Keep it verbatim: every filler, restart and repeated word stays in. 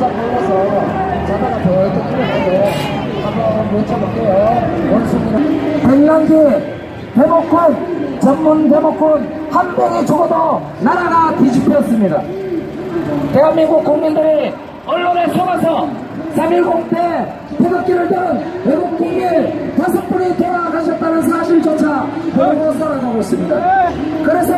몰라서 자다가 벌떡 일어나고 한번 외쳐볼게요. 원숭이는 백남기 대목군 전문 대목군 한 명이 죽어도 나라가 뒤집혔습니다. 대한민국 국민들이 언론에 속아서 삼일공 때 태극기를 든 외국 국민 다섯 분이 돌아가셨다는 사실조차 모르고 살아가고 있습니다. 그래서